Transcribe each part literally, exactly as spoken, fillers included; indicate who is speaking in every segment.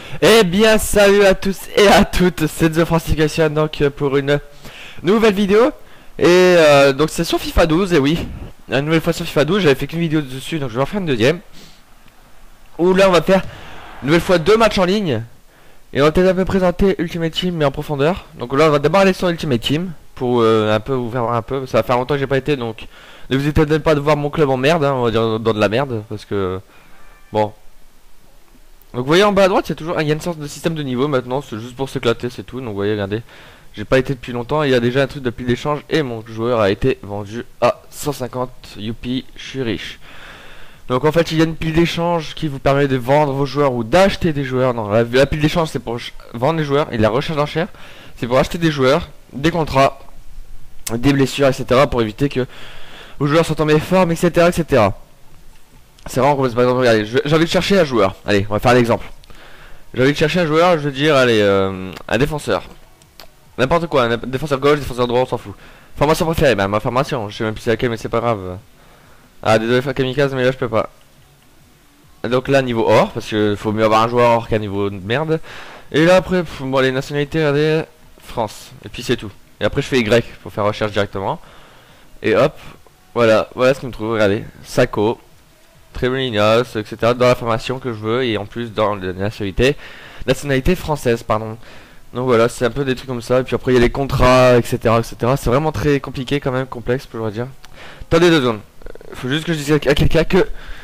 Speaker 1: Eh bien salut à tous et à toutes, c'est The Franciscation donc euh, pour une nouvelle vidéo. Et euh, donc c'est sur FIFA douze, et oui, une nouvelle fois sur FIFA douze, j'avais fait qu'une vidéo dessus donc je vais en faire une deuxième. Où là on va faire une nouvelle fois deux matchs en ligne. Et on va peut-être un peu présenter Ultimate Team mais en profondeur. Donc là on va d'abord aller sur Ultimate Team pour euh, un peu vous faire voir un peu. Ça va faire longtemps que j'ai pas été, donc ne vous étonnez pas de voir mon club en merde, hein, on va dire dans de la merde. Parce que bon. Donc vous voyez en bas à droite, il y a toujours, il y a une sorte de système de niveau maintenant, c'est juste pour s'éclater, c'est tout. Donc vous voyez, regardez, j'ai pas été depuis longtemps, il y a déjà un truc de pile d'échange et mon joueur a été vendu à cent cinquante. Youpi, je suis riche. Donc en fait il y a une pile d'échange qui vous permet de vendre vos joueurs ou d'acheter des joueurs. Non, la, la pile d'échange c'est pour vendre les joueurs, et la recherche d'enchères c'est pour acheter des joueurs, des contrats, des blessures, et cetera. Pour éviter que vos joueurs soient en méforme, et cetera, et cetera. C'est vraiment complexe. Par exemple, regardez, j'ai envie de chercher un joueur. Allez, on va faire l'exemple. J'ai envie de chercher un joueur, je veux dire, allez, euh, un défenseur. N'importe quoi, un défenseur gauche, défenseur droit, on s'en fout. Formation préférée, bah ma formation, je sais même plus c'est laquelle, mais c'est pas grave. Ah, désolé, Kamikaze, mais là je peux pas. Donc là, niveau or, parce que faut mieux avoir un joueur or qu'un niveau de merde. Et là, après, pff, bon, les nationalités, regardez, France. Et puis c'est tout. Et après, je fais Y pour faire recherche directement. Et hop, voilà, voilà ce qu'il me trouve, regardez. Sako. Trébolinos, et cetera dans la formation que je veux, et en plus dans la nationalité nationalité française, pardon. Donc voilà, c'est un peu des trucs comme ça. Et puis après il y a les contrats, etc, etc. C'est vraiment très compliqué quand même, complexe, je pourrais dire. Attendez deux secondes, faut juste que je dise à quelqu'un que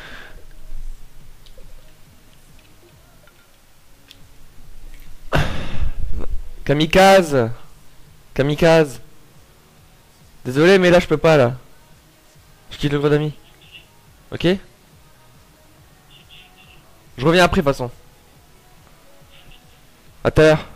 Speaker 1: Kamikaze, Kamikaze, désolé mais là je peux pas, là je quitte le groupe d'amis. Ok, je reviens après de toute façon. À tout à l'heure.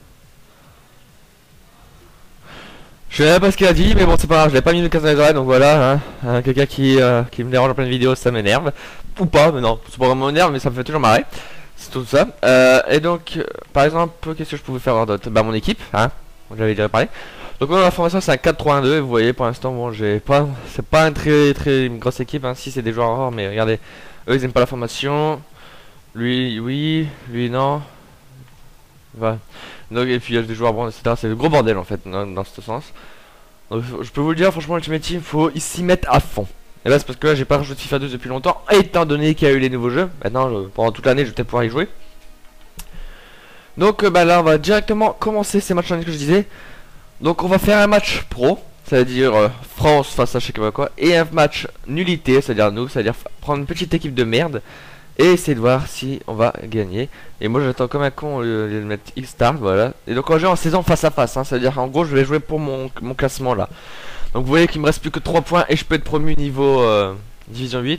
Speaker 1: Je sais pas ce qu'il a dit, mais bon c'est pas grave, je l'ai pas mis le casque dans les oreilles, donc voilà, hein, hein, quelqu'un qui, euh, qui me dérange en pleine vidéo, ça m'énerve. Ou pas, mais non, c'est pas vraiment m'énerve, mais ça me fait toujours marrer. C'est tout ça. Euh, et donc, euh, par exemple, qu'est-ce que je pouvais faire d'autre? Bah mon équipe, hein, j'avais déjà parlé. Donc moi, la formation c'est un quatre trois un deux, et vous voyez pour l'instant, bon j'ai pas, c'est pas un très très une grosse équipe, hein, si c'est des joueurs rares, mais regardez, eux ils aiment pas la formation. Lui, oui, lui non. Voilà. Donc, et puis il y a des joueurs bons, et cetera. C'est le gros bordel en fait, dans, dans ce sens. Donc, je peux vous le dire, franchement, Ultimate Team, faut s'y mettre à fond. Et là, c'est parce que là, j'ai pas rejoué de FIFA douze depuis longtemps, étant donné qu'il y a eu les nouveaux jeux. Maintenant, je, pendant toute l'année, je vais peut-être pouvoir y jouer. Donc, euh, bah là, on va directement commencer ces matchs en ligne que je disais. Donc, on va faire un match pro, c'est-à-dire euh, France face à je sais pas quoi, et un match nullité, c'est-à-dire nous, c'est-à-dire prendre une petite équipe de merde et essayer de voir si on va gagner. Et moi j'attends comme un con euh, de mettre X-Start, voilà. Et donc on joue en saison face à face, hein, c'est-à-dire en gros je vais jouer pour mon, mon classement là. Donc vous voyez qu'il me reste plus que trois points et je peux être promu niveau euh, division huit.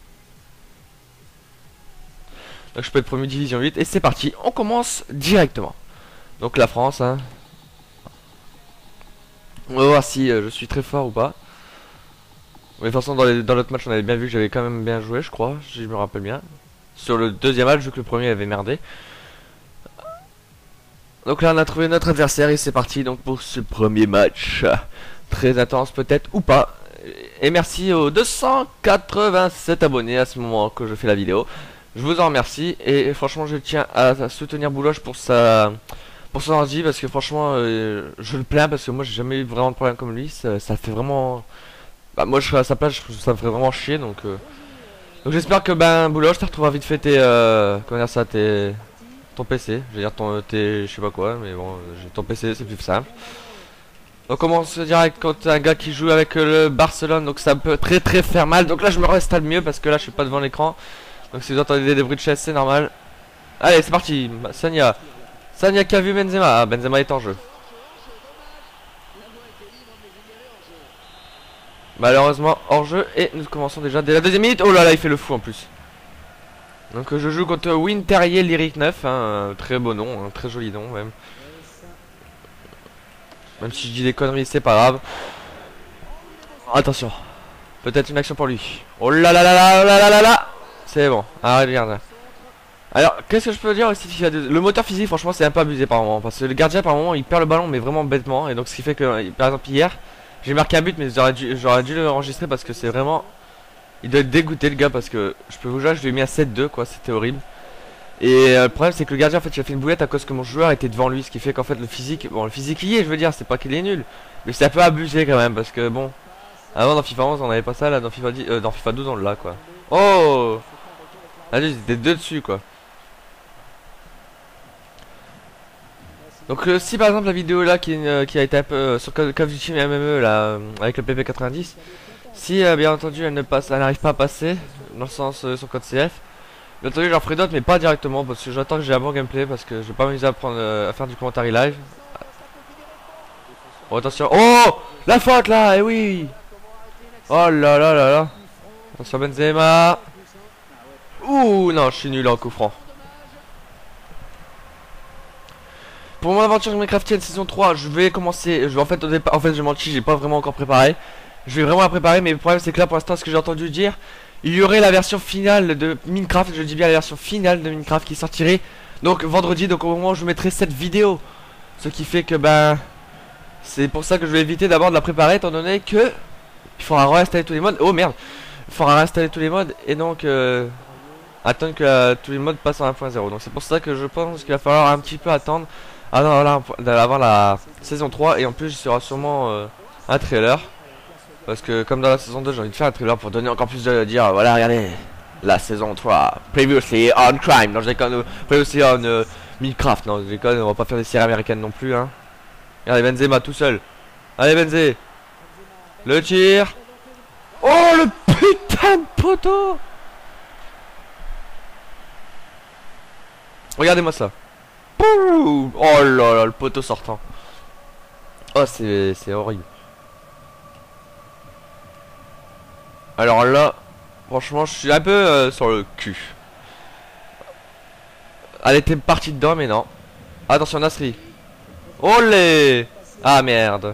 Speaker 1: Donc je peux être promu division huit et c'est parti, on commence directement. Donc la France, hein. On va voir si euh, je suis très fort ou pas. Mais de toute façon dans l'autre dans match on avait bien vu que j'avais quand même bien joué, je crois, si je me rappelle bien. Sur le deuxième match, vu que le premier avait merdé. Donc là on a trouvé notre adversaire et c'est parti donc pour ce premier match. Très intense peut-être ou pas. Et merci aux deux cent quatre-vingt-sept abonnés à ce moment que je fais la vidéo. Je vous en remercie et franchement je tiens à soutenir Bouloche pour sa pour son ordi, parce que franchement euh, je le plains, parce que moi j'ai jamais eu vraiment de problème comme lui. Ça, ça fait vraiment... Bah moi je serais à sa place, je, ça me ferait vraiment chier donc... Euh... Donc j'espère que ben Bouloche tu retrouveras vite fait tes euh, comment dire ça, tes ton P C, je veux dire ton tes je sais pas quoi, mais bon j'ai ton P C, c'est plus simple. Donc on commence direct contre un gars qui joue avec euh, le Barcelone, donc ça peut très très faire mal. Donc là je me reste mieux parce que là je suis pas devant l'écran. Donc si vous entendez des bruits de chaise c'est normal. Allez c'est parti, Sanya. Sanya qui a vu Benzema, ah, Benzema est en jeu. Malheureusement hors jeu et nous commençons déjà dès la deuxième minute. Oh là là il fait le fou en plus. Donc euh, je joue contre Winterrier Lyric neuf, hein, un très beau nom, un très joli nom même. Même si je dis des conneries c'est pas grave. Attention, peut-être une action pour lui. Oh là là là là là là là là. C'est bon, arrête regarde. Alors qu'est-ce que je peux dire aussi, le moteur physique franchement c'est un peu abusé par moment, parce que le gardien par moment il perd le ballon mais vraiment bêtement. Et donc ce qui fait que par exemple hier j'ai marqué un but, mais j'aurais dû, j'aurais dû le enregistrer parce que c'est vraiment... Il doit être dégoûté le gars, parce que je peux vous dire, je lui ai mis à sept deux quoi, c'était horrible. Et euh, le problème c'est que le gardien en fait il a fait une boulette à cause que mon joueur était devant lui, ce qui fait qu'en fait le physique, bon le physique y est, je veux dire, c'est pas qu'il est nul, mais c'est un peu abusé quand même parce que bon, avant dans FIFA onze on avait pas ça, là dans FIFA dix, euh, dans FIFA douze on l'a quoi. Oh, là ils étaient deux dessus quoi. Donc euh, si par exemple la vidéo là qui, euh, qui a été un peu euh, sur Call of Duty M M E là euh, avec le P P quatre-vingt-dix, si euh, bien entendu elle ne passe, elle n'arrive pas à passer dans le sens euh, sur code C F, bien entendu j'en ferai d'autres mais pas directement parce que j'attends que j'ai un bon gameplay parce que je vais pas m'amuser à prendre euh, à faire du commentaire live. Oh attention, oh la faute là, eh oui. Oh là là là là. Attention Benzema. Ouh non je suis nul en coup franc. Pour mon aventure Minecraftienne saison trois, je vais commencer. Je vais en fait au départ. En fait, je menti, j'ai pas vraiment encore préparé. Je vais vraiment la préparer, mais le problème c'est que là pour l'instant, ce que j'ai entendu dire, il y aurait la version finale de Minecraft. Je dis bien la version finale de Minecraft qui sortirait donc vendredi. Donc au moment où je mettrai cette vidéo, ce qui fait que ben c'est pour ça que je vais éviter d'abord de la préparer, étant donné que il faudra réinstaller tous les modes. Oh merde, il faudra réinstaller tous les modes et donc euh, attendre que euh, tous les modes passent en un point zéro. Donc c'est pour ça que je pense qu'il va falloir un petit peu attendre. Ah non, là, avant la saison trois, et en plus il y aura sûrement euh, un trailer. Parce que comme dans la saison deux, j'ai envie de faire un trailer pour donner encore plus de dire, voilà, regardez, la saison trois, previously on crime, non je déconne, previously on euh, Minecraft, non je déconne, on va pas faire des séries américaines non plus, hein. Regardez Benzema tout seul, allez Benzé, le tir, oh le putain de poteau. Regardez-moi ça. Oh là là, le poteau sortant. Oh, c'est horrible. Alors là, franchement, je suis un peu euh, sur le cul. Elle était partie dedans, mais non. Attention, Nasri. Olé. Ah merde.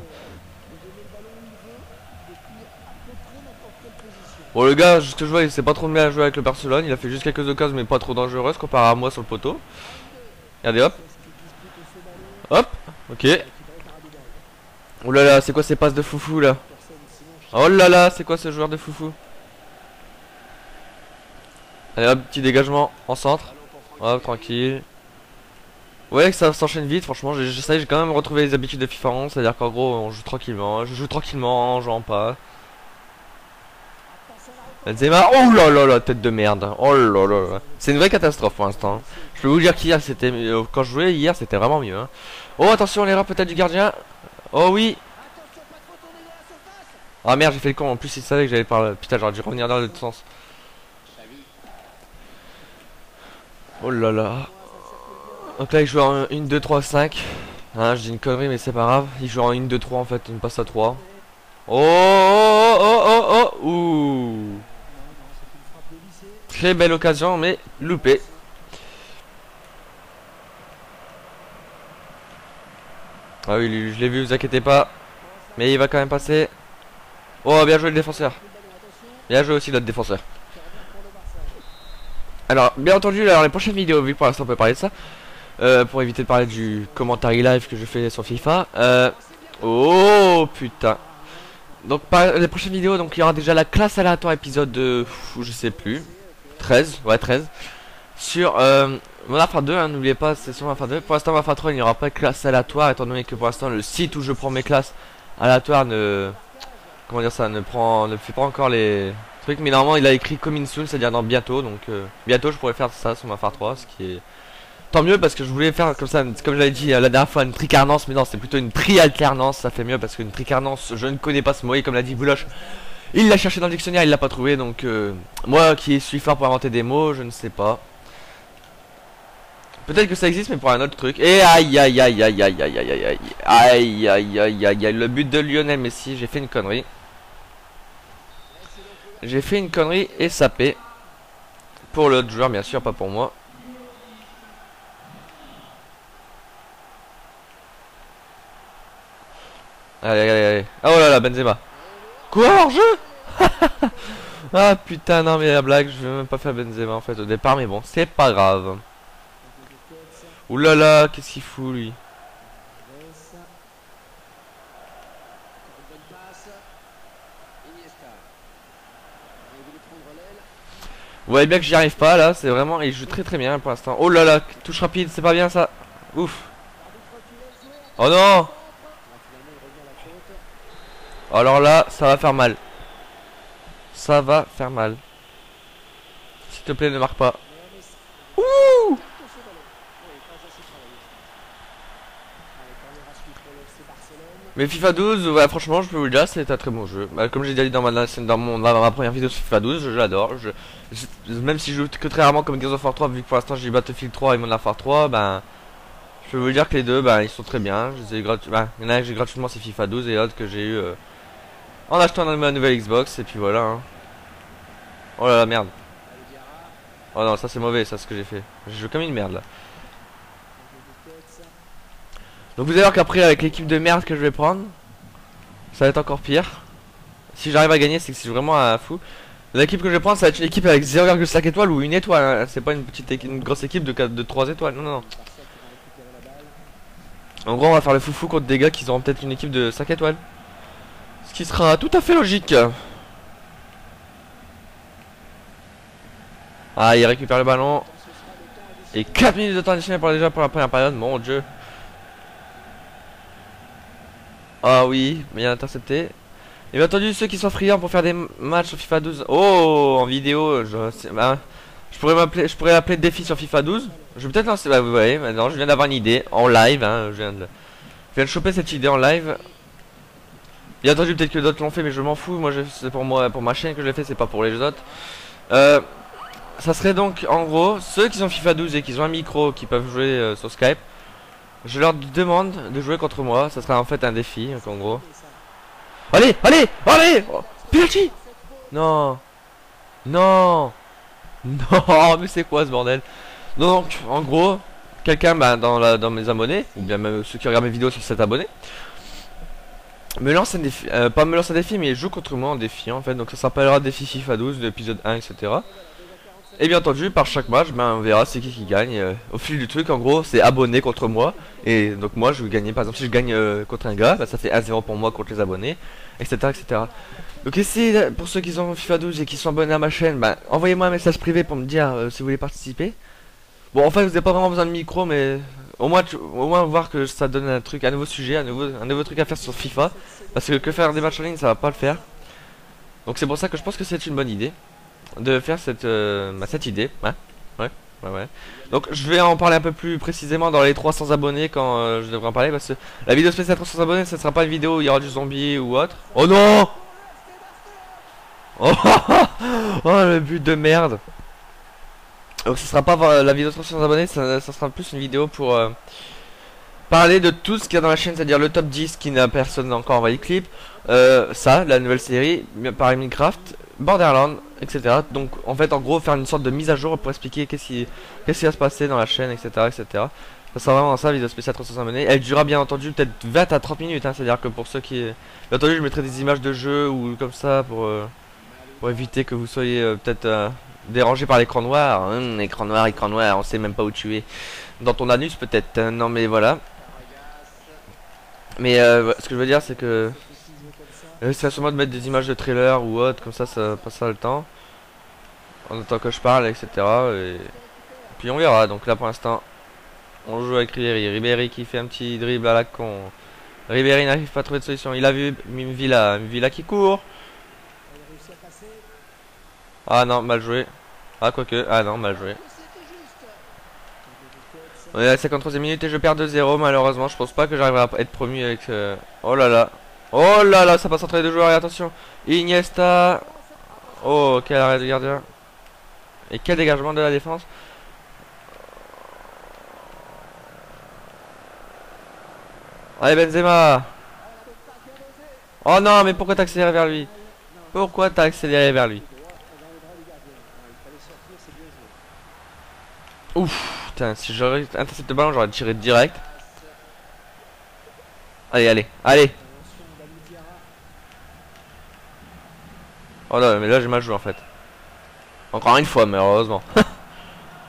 Speaker 1: Bon, le gars, ce que je vois, il sait pas trop bien jouer avec le Barcelone. Il a fait juste quelques occasions, mais pas trop dangereuses comparé à moi sur le poteau. Regardez, hop. Hop, ok. Oh là là, c'est quoi ces passes de foufou là? Oh là là, c'est quoi ce joueur de foufou? Allez hop, petit dégagement en centre. Hop, tranquille. Ouais, que ça s'enchaîne vite, franchement. J'essaie, j'ai quand même retrouvé les habitudes de FIFA onze. C'est-à-dire qu'en gros, on joue tranquillement. Je joue tranquillement en jouant pas. Benzema, oh là là là, tête de merde. Oh là là là. C'est une vraie catastrophe pour l'instant. Je peux vous dire qu'hier, c'était. Quand je jouais hier, c'était vraiment mieux. Hein. Oh, attention, l'erreur peut-être du gardien. Oh oui. Ah merde, j'ai fait le con. En plus, il savait que j'allais par là. Putain, j'aurais dû revenir dans l'autre sens. Oh là là. Donc là, il joue en un, deux, trois, cinq. Hein, je dis une connerie, mais c'est pas grave. Il joue en un, deux, trois en fait. Une passe à trois. Oh, oh, oh, oh, oh. Ouh. Très belle occasion, mais loupé. Ah oui, je l'ai vu, vous inquiétez pas. Mais il va quand même passer. Oh, bien joué le défenseur. Bien joué aussi notre défenseur. Alors, bien entendu, dans les prochaines vidéos, vu que pour l'instant on peut parler de ça, euh, pour éviter de parler du commentaire live que je fais sur FIFA. Euh, oh putain. Donc, par les prochaines vidéos, donc il y aura déjà la classe aléatoire épisode de, je sais plus, treize, ouais treize. Sur euh, Modern Warfare deux, hein, n'oubliez pas, c'est sur Modern Warfare deux. Pour l'instant, Modern Warfare trois, il n'y aura pas de classe aléatoire, étant donné que pour l'instant, le site où je prends mes classes aléatoires ne, comment dire ça, ne prend, ne fait pas encore les trucs. Mais normalement, il a écrit coming soon, c'est-à-dire dans bientôt. Donc euh, bientôt, je pourrais faire ça sur Modern Warfare trois, ce qui est tant mieux parce que je voulais faire comme ça, comme j'avais dit la dernière fois, une tricarnance, mais non, c'est plutôt une tri-alternance. Ça fait mieux parce qu'une tricarnance, je ne connais pas ce mot, et comme l'a dit Bouloche, il l'a cherché dans le dictionnaire, il l'a pas trouvé. Donc euh, moi qui suis fort pour inventer des mots, je ne sais pas. Peut-être que ça existe, mais pour un autre truc. Et aïe aïe aïe aïe aïe aïe aïe aïe aïe aïe aïe aïe aïe, le but de Lionel Messi, j'ai fait une connerie. J'ai fait une connerie et sapé. Pour l'autre joueur, bien sûr, pas pour moi. Allez, allez, allez. Oh là là, Benzema. Quoi, hors-jeu? Ah putain, non, mais la blague, je vais même pas faire Benzema en fait au départ, mais bon, c'est pas grave. Ouh là là, qu'est-ce qu'il fout lui? Vous voyez bien que j'y arrive pas là, c'est vraiment... Il joue très très bien pour l'instant. Oh là là, touche rapide, c'est pas bien ça. Ouf. Oh non. Alors là, ça va faire mal. Ça va faire mal. S'il te plaît, ne marque pas. Ouh. Mais FIFA douze, ouais, franchement, je peux vous le dire, c'est un très bon jeu. Bah, comme j'ai déjà dit dans ma, dans, mon, dans ma première vidéo sur FIFA douze, je l'adore. Je, je, même si je joue que très rarement comme Gears of War trois, vu que pour l'instant j'ai Battlefield trois et Modern Warfare trois, ben, je peux vous dire que les deux, ben, ils sont très bien. Je les ai gratu ben, il y en a un que j'ai gratuitement, c'est FIFA douze, et l'autre que j'ai eu euh, en achetant ma nouvelle Xbox, et puis voilà. Hein. Oh là là, merde. Oh non, ça c'est mauvais, ça, ce que j'ai fait. J'ai joué comme une merde là. Donc vous allez voir qu'après avec l'équipe de merde que je vais prendre, ça va être encore pire. Si j'arrive à gagner, c'est que c'est vraiment un fou. L'équipe que je vais prendre, ça va être une équipe avec zéro virgule cinq étoiles ou une étoile. Hein. C'est pas une petite une grosse équipe de, de trois étoiles. Non, non, non. En gros, on va faire le foufou contre des gars qui auront peut-être une équipe de cinq étoiles. Ce qui sera tout à fait logique. Ah, il récupère le ballon. Et quatre minutes de temps additionnel pour déjà pour la première période. Mon dieu. Ah oui, bien intercepté. Et bien entendu, ceux qui sont friands pour faire des matchs sur FIFA douze. Oh, en vidéo, je, bah, je pourrais m'appeler, je pourrais appeler défi sur FIFA douze. Je vais peut-être lancer, bah vous voyez, maintenant je viens d'avoir une idée en live. Hein, je, viens de, je viens de choper cette idée en live. Bien entendu, peut-être que d'autres l'ont fait, mais je m'en fous. Moi, c'est pour moi, pour ma chaîne que je l'ai fait, c'est pas pour les autres. Euh, ça serait donc, en gros, ceux qui sont FIFA douze et qui ont un micro, qui peuvent jouer euh, sur Skype. Je leur demande de jouer contre moi. Ça sera en fait un défi, donc en gros. Allez, allez, allez, oh, penalty. Non, non, non, mais c'est quoi ce bordel? Donc, en gros, quelqu'un bah, dans, la, dans mes abonnés, ou bien même ceux qui regardent mes vidéos sur cet abonné, me lance un défi, euh, pas me lance un défi, mais joue contre moi en défi en fait. Donc ça s'appellera défi FIFA douze, l'épisode un, et cetera. Et bien entendu, par chaque match, ben, on verra c'est qui qui gagne. Euh, au fil du truc, en gros, c'est abonné contre moi. Et donc moi, je vais gagner. Par exemple, si je gagne euh, contre un gars, ben, ça fait un zéro pour moi contre les abonnés, et cetera, et cetera. Donc essayez, pour ceux qui ont FIFA douze et qui sont abonnés à ma chaîne, ben, envoyez-moi un message privé pour me dire euh, si vous voulez participer. Bon, en fait, vous n'avez pas vraiment besoin de micro, mais au moins, tu, au moins voir que ça donne un truc, un nouveau sujet, un nouveau, un nouveau truc à faire sur FIFA. Parce que que faire des matchs en ligne, ça va pas le faire. Donc c'est pour ça que je pense que c'est une bonne idée de faire cette, euh, bah, cette idée, hein. Ouais, ouais, ouais. Donc je vais en parler un peu plus précisément dans les trois cents abonnés quand euh, je devrais en parler, parce que la vidéo spéciale trois cents abonnés, ce sera pas une vidéo où il y aura du zombie ou autre. Oh non. Oh, oh le but de merde. Donc ce sera pas la vidéo trois cents abonnés, ça, ça sera plus une vidéo pour euh, parler de tout ce qu'il y a dans la chaîne, c'est-à-dire le top dix qui n'a personne encore envoyé le clip, euh, ça, la nouvelle série, par Minecraft, Borderlands, et cetera. Donc en fait, en gros, faire une sorte de mise à jour pour expliquer qu'est-ce qui, qu'est-ce qui va se passer dans la chaîne, et cetera, et cetera. Ça sera vraiment ça, vidéo spéciale trois cents abonnés. Elle durera bien entendu peut-être vingt à trente minutes, hein, c'est-à-dire que pour ceux qui... Bien entendu, je mettrai des images de jeu ou comme ça pour, euh, pour éviter que vous soyez euh, peut-être euh, dérangé par l'écran noir. Hum, écran noir, écran noir, on sait même pas où tu es. Dans ton anus peut-être, hein, non mais voilà. Mais euh, ce que je veux dire, c'est que... Euh, c'est sûrement de mettre des images de trailer ou autre, comme ça, ça passera le temps. En attendant que je parle, et cetera. Et puis on verra. Donc là, pour l'instant, on joue avec Ribéry. Ribéry qui fait un petit dribble à la con. Ribéry n'arrive pas à trouver de solution. Il a vu Mvila. Mvila qui court. Ah non, mal joué. Ah, quoique. Ah non, mal joué. On est à la cinquante-troisième minute et je perds deux zéro. Malheureusement, je pense pas que j'arriverai à être promu avec... Euh... Oh là là. Oh là là, ça passe entre les deux joueurs et attention. Iniesta. Oh, quel arrêt de gardien. Et quel dégagement de la défense. Allez Benzema. Oh non, mais pourquoi t'as accéléré vers lui? Pourquoi t'as accéléré vers lui? Ouf, putain, si j'aurais intercepté le ballon, j'aurais tiré direct. Allez, allez, allez. Oh non, mais là j'ai mal joué en fait. Encore une fois, malheureusement.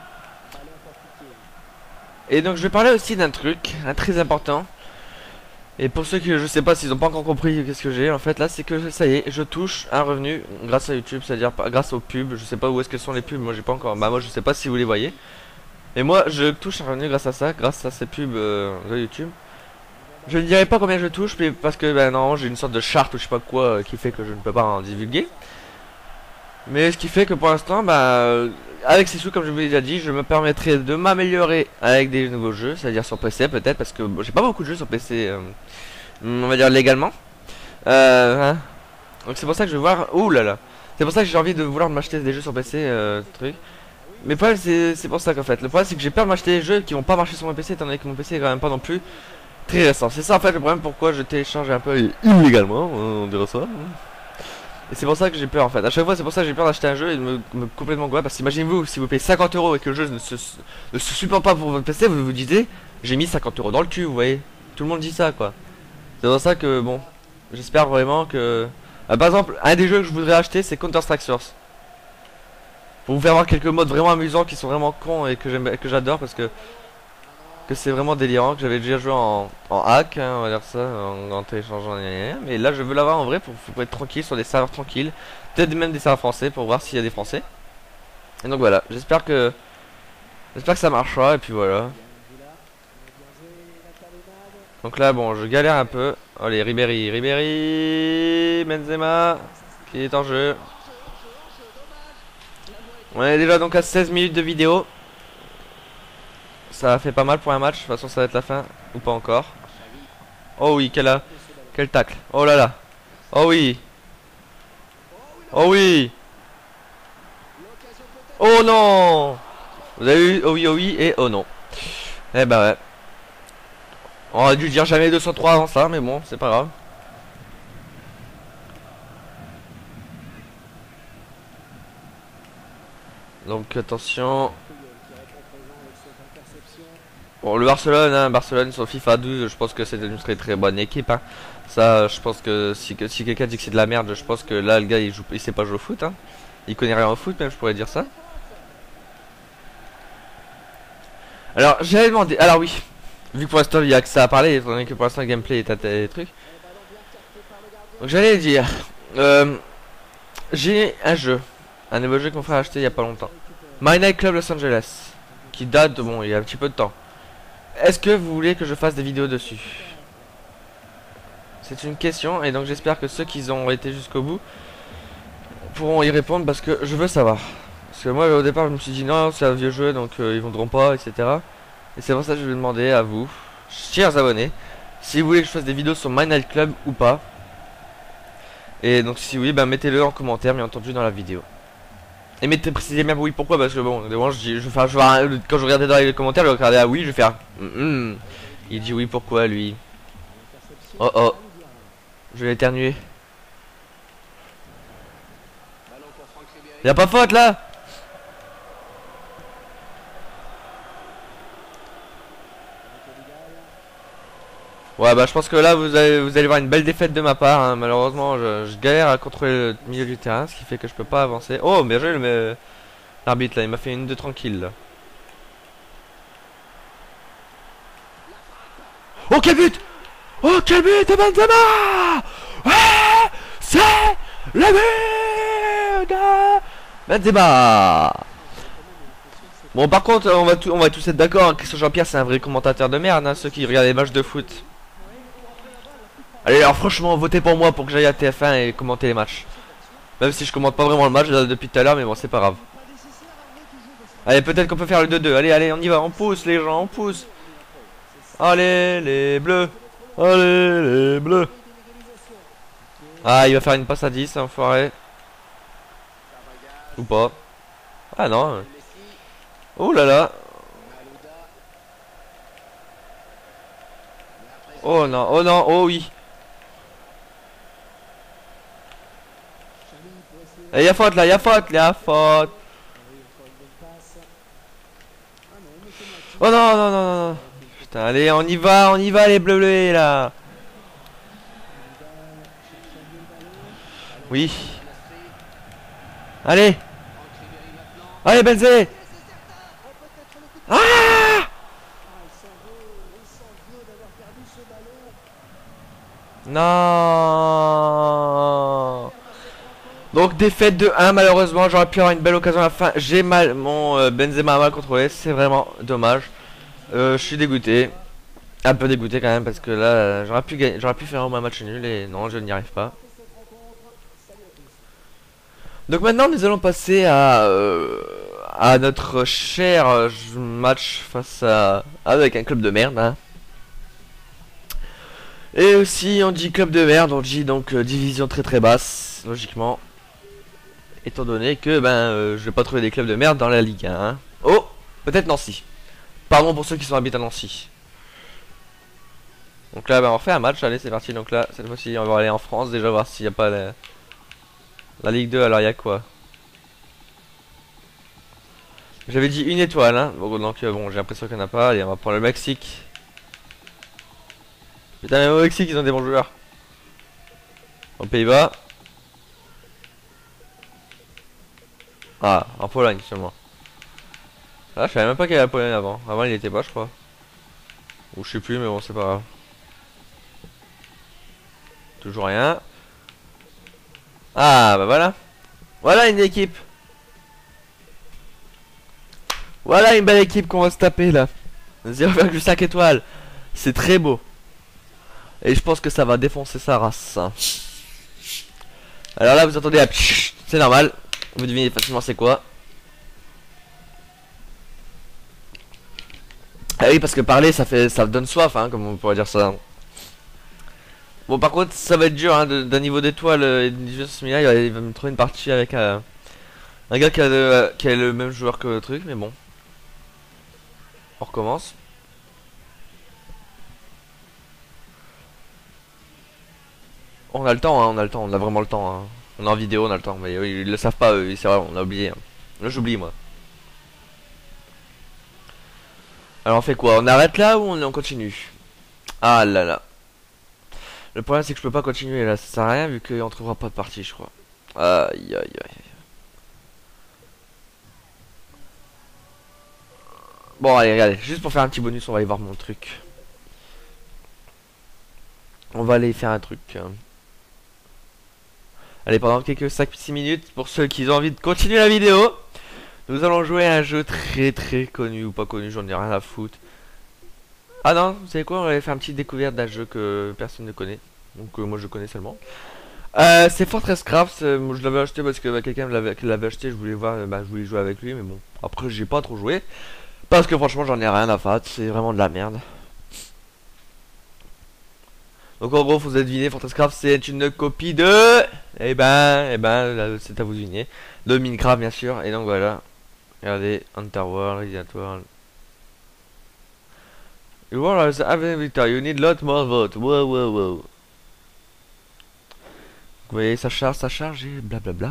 Speaker 1: Et donc je vais parler aussi d'un truc, un très important. Et pour ceux qui je sais pas s'ils ont pas encore compris qu'est-ce que j'ai en fait là, c'est que ça y est, je touche un revenu grâce à YouTube, c'est-à-dire grâce aux pubs. Je sais pas où est-ce que sont les pubs, moi j'ai pas encore, bah moi je sais pas si vous les voyez. Mais moi je touche un revenu grâce à ça, grâce à ces pubs euh, de YouTube. Je ne dirai pas combien je touche, mais parce que bah, non, j'ai une sorte de charte ou je sais pas quoi euh, qui fait que je ne peux pas en divulguer. Mais ce qui fait que pour l'instant, bah, euh, avec ces sous, comme je vous l'ai déjà dit, je me permettrai de m'améliorer avec des nouveaux jeux, c'est-à-dire sur P C peut-être, parce que bon, j'ai pas beaucoup de jeux sur P C, euh, on va dire légalement. Euh, hein. Donc c'est pour ça que je vais voir. Ouh là là. C'est pour ça que j'ai envie de vouloir m'acheter des jeux sur P C, euh, truc. Mais le problème, c'est pour ça qu'en fait, le problème c'est que j'ai peur de m'acheter des jeux qui vont pas marcher sur mon P C, étant donné que mon P C est quand même pas non plus très récent. C'est ça en fait le problème pourquoi je télécharge un peu illégalement, on dirait ça. Et c'est pour ça que j'ai peur en fait. À chaque fois, c'est pour ça que j'ai peur d'acheter un jeu et de me, me complètement gober. Parce qu'imaginez-vous, si vous payez cinquante euros et que le jeu ne se, ne se supporte pas pour votre P C, vous vous dites, j'ai mis cinquante euros dans le cul, vous voyez. Tout le monde dit ça quoi. C'est pour ça que bon, j'espère vraiment que. Ah, par exemple, un des jeux que je voudrais acheter, c'est Counter-Strike Source. Pour vous faire voir quelques modes vraiment amusants qui sont vraiment cons et que j'aime, que j'adore parce que. Que c'est vraiment délirant, que j'avais déjà joué en, en hack, hein, on va dire ça, en, en téléchargeant, mais là je veux l'avoir en vrai pour, pour être tranquille sur des serveurs tranquilles, peut-être même des serveurs français pour voir s'il y a des français. Et donc voilà, j'espère que j'espère que ça marchera et puis voilà. Donc là bon, je galère un peu. Allez, Ribéry, Ribéry, Benzema qui est en jeu. On est déjà donc à seize minutes de vidéo. Ça fait pas mal pour un match, de toute façon ça va être la fin, ou pas encore. Oh oui, quel, a... quel tacle. Oh là là. Oh oui. Oh oui. Oh non. Vous avez eu oh oui, oh oui et oh non. Eh bah ouais. On aurait dû dire jamais deux cent trois avant ça, mais bon, c'est pas grave. Donc attention. Bon, le Barcelone, hein, Barcelone sur FIFA douze, je pense que c'est une très très bonne équipe. Hein. Ça, je pense que si, si quelqu'un dit que c'est de la merde, je pense que là, le gars, il, joue, il sait pas jouer au foot. Hein. Il connaît rien au foot, même, je pourrais dire ça. Alors, j'avais demandé... Alors oui, vu que pour l'instant, il y a que ça à parler, étant donné que pour l'instant, le gameplay est à des trucs. Donc, j'allais dire... Euh, J'ai un jeu, un nouveau jeu qu'on ferait acheter il y a pas longtemps. My Night Club Los Angeles, qui date de... Bon, il y a un petit peu de temps. Est-ce que vous voulez que je fasse des vidéos dessus? C'est une question et donc j'espère que ceux qui ont été jusqu'au bout pourront y répondre parce que je veux savoir. Parce que moi au départ je me suis dit non c'est un vieux jeu donc euh, ils voudront pas et cetera. Et c'est pour ça que je vais demander à vous, chers abonnés, si vous voulez que je fasse des vidéos sur My Night Club ou pas. Et donc si oui, ben mettez-le en commentaire bien entendu dans la vidéo. Et mettez précisez bien oui pourquoi parce que bon, bon je, dis, je, enfin, je, je, quand je regardais dans les commentaires je regardais ah oui je vais faire mm, mm. Il dit oui pourquoi lui. Oh oh. Je vais éternuer. Y'a pas faute là. Ouais bah je pense que là vous allez, vous allez voir une belle défaite de ma part hein. Malheureusement je, je galère à contrôler le milieu du terrain, ce qui fait que je peux pas avancer. Oh bien joué le l'arbitre là, il m'a fait une deux tranquille là. Oh quel but. Oh quel but de Benzema. Ouais, c'est le but de Benzema. Bon par contre on va, tout, on va tous être d'accord hein, Christian Jean-Pierre c'est un vrai commentateur de merde hein, ceux qui regardent les matchs de foot. Allez alors franchement votez pour moi pour que j'aille à T F un et commenter les matchs. Même si je commente pas vraiment le match là, depuis tout à l'heure mais bon c'est pas grave. Allez peut-être qu'on peut faire le deux deux. Allez allez on y va, on pousse les gens, on pousse. Allez les bleus. Allez les bleus. Ah il va faire une passe à dix enfoiré. Ou pas. Ah non. Oh là là. Oh non, oh non, oh oui. Et y'a faute là, y'a faute, y'a faute. Oh non, non, non, non, non. Putain, allez, on y va, on y va les bleus bleus là. Oui. Allez. Allez Benzé. Ah. Non. Donc défaite de un malheureusement. J'aurais pu avoir une belle occasion à la fin. J'ai mal. Mon euh, Benzema a mal contrôlé. C'est vraiment dommage. Euh, je suis dégoûté. Un peu dégoûté quand même parce que là euh, j'aurais pu gagner, j'aurais pu faire au moins un match nul et non je n'y arrive pas. Donc maintenant nous allons passer à euh, à notre cher euh, match face à avec un club de merde hein. Et aussi on dit club de merde, on dit donc euh, division très très basse logiquement. Étant donné que ben euh, je vais pas trouver des clubs de merde dans la Ligue un hein. Oh peut-être Nancy. Pardon pour ceux qui sont habités à Nancy. Donc là bah, on refait un match, allez c'est parti. Donc là cette fois-ci on va aller en France déjà voir s'il n'y a pas la... la Ligue deux. Alors il y a quoi? J'avais dit une étoile hein. Bon, donc euh, bon j'ai l'impression qu'il n'y en a pas. Allez on va prendre le Mexique. Putain même au Mexique ils ont des bons joueurs. Aux Pays-Bas. Ah en Pologne seulement. Ah je savais même pas qu'il y avait la Pologne avant. Avant il était pas je crois. Ou je sais plus mais bon c'est pas grave. Toujours rien. Ah bah voilà. Voilà une équipe. Voilà une belle équipe qu'on va se taper là. zéro virgule cinq étoiles. C'est très beau. Et je pense que ça va défoncer sa race. Alors là vous entendez la pshhh, c'est normal. Vous devinez facilement c'est quoi. Ah oui parce que parler ça fait ça donne soif hein, comme on pourrait dire ça. Bon par contre ça va être dur hein, d'un niveau d'étoile et de jeu similaire, il va, il va me trouver une partie avec euh, un gars qui a, le, qui a le même joueur que le truc mais bon. On recommence. On a le temps hein, on a le temps, on a vraiment le temps hein. On est en vidéo, on a le temps, mais oui, ils le savent pas eux, c'est vrai, on a oublié. Hein. Là j'oublie moi. Alors on fait quoi? On arrête là ou on, on continue? Ah là là. Le problème c'est que je peux pas continuer là, ça sert à rien vu qu'on trouvera pas de partie je crois. Aïe aïe aïe. Bon allez regardez, juste pour faire un petit bonus on va aller voir mon truc. On va aller faire un truc. Allez pendant quelques cinq six minutes, pour ceux qui ont envie de continuer la vidéo, nous allons jouer à un jeu très très connu ou pas connu, j'en ai rien à foutre. Ah non, vous savez quoi, on va aller faire une petite découverte d'un jeu que personne ne connaît. Donc euh, moi je connais seulement. Euh, c'est Fortress Craft, euh, je l'avais acheté parce que bah, quelqu'un l'avait acheté, je voulais voir, euh, bah, je voulais jouer avec lui, mais bon, après j'ai pas trop joué. Parce que franchement j'en ai rien à foutre, c'est vraiment de la merde. Donc en gros, faut vous deviner, Fortress Craft c'est une copie de... Eh ben, eh ben, c'est à vous deviner. De Minecraft bien sûr, et donc voilà. Regardez, Underworld, Resident World. You are the having victor, you need lot more vote. Wow, wow, wow. Vous voyez, ça charge, ça charge et blablabla.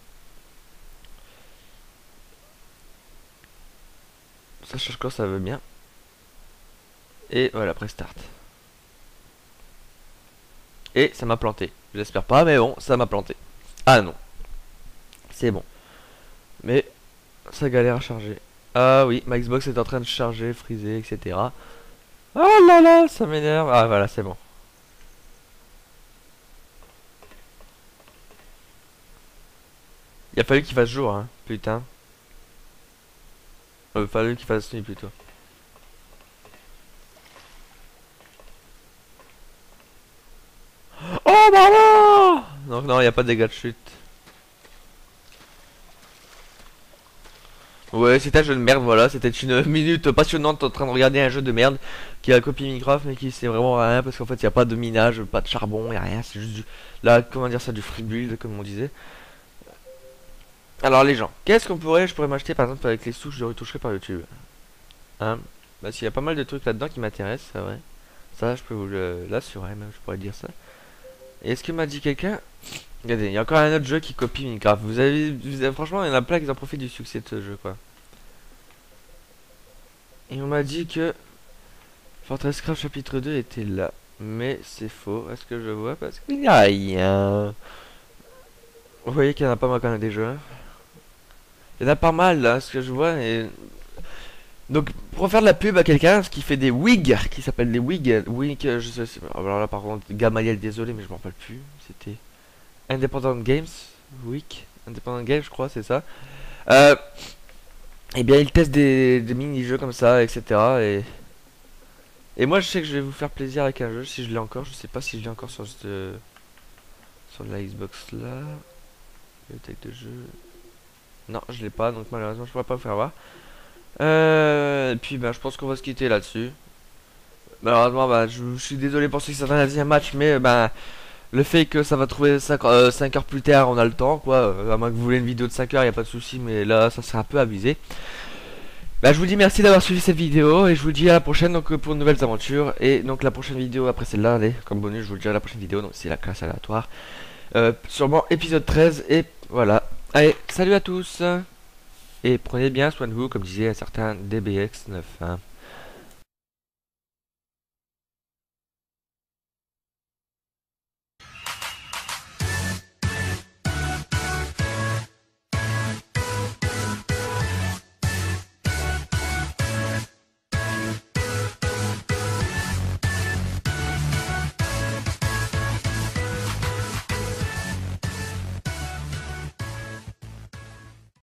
Speaker 1: Ça charge quand ça veut bien. Et voilà, après start. Et ça m'a planté. J'espère pas, mais bon, ça m'a planté. Ah non. C'est bon. Mais ça galère à charger. Ah oui, ma Xbox est en train de charger, friser, et cetera. Oh là là, ça m'énerve. Ah voilà, c'est bon. Il a fallu qu'il fasse jour, hein, putain. Il a fallu qu'il fasse nuit plutôt. Oh bah non. Donc non, il n'y a pas de dégâts de chute. Ouais, c'était un jeu de merde, voilà, c'était une minute passionnante en train de regarder un jeu de merde qui a copié Minecraft mais qui c'est vraiment rien parce qu'en fait il n'y a pas de minage, pas de charbon, il n'y a rien, c'est juste du... Là, comment dire ça, du free build comme on disait. Alors les gens, qu'est-ce qu'on pourrait, je pourrais m'acheter par exemple avec les sous que je retoucherai par YouTube. Hein, bah s'il y a pas mal de trucs là-dedans qui m'intéressent, c'est vrai. Ça, je peux vous l'assurer même, je pourrais dire ça. Et est-ce que m'a dit quelqu'un... Regardez, il y a encore un autre jeu qui copie Minecraft. Vous avez, vous avez, franchement, il y en a plein qui en profitent du succès de ce jeu, quoi. Et on m'a dit que Fortress Craft chapitre deux était là. Mais c'est faux. Est-ce que je vois? Parce qu'il n'y a rien. Vous voyez qu'il y en a pas mal quand même des jeux. Il y en a pas mal là, ce que je vois. Et Donc pour faire de la pub à quelqu'un qui fait des wigs, qui s'appelle des wigs, wigs, euh, je sais, c'est- alors là par contre, Gamaliel, désolé mais je m'en rappelle plus, c'était Independent Games, Week, Independent Games je crois, c'est ça. Euh, et bien il teste des, des mini-jeux comme ça, et cetera. Et, et moi je sais que je vais vous faire plaisir avec un jeu, si je l'ai encore, je sais pas si je l'ai encore sur, ce, sur la Xbox là. Bibliothèque de jeu. Non, je l'ai pas, donc malheureusement je pourrais pas vous faire voir. Euh, et puis ben je pense qu'on va se quitter là-dessus. Malheureusement, bah, je, je suis désolé pour ceux qui s'attendent à la deuxième match, mais ben le fait que ça va trouver cinq heures plus tard, on a le temps, quoi. Euh, à moins que vous voulez une vidéo de cinq heures, y a pas de souci, mais là, ça sera un peu abusé. Bah, je vous dis merci d'avoir suivi cette vidéo et je vous dis à la prochaine donc pour de nouvelles aventures. Et donc la prochaine vidéo après celle-là, allez, comme bonus, je vous le dis à la prochaine vidéo, donc c'est la classe aléatoire. Euh, sûrement épisode treize et voilà. Allez, salut à tous et prenez bien soin de vous, comme disait un certain D B X neuf. Hein.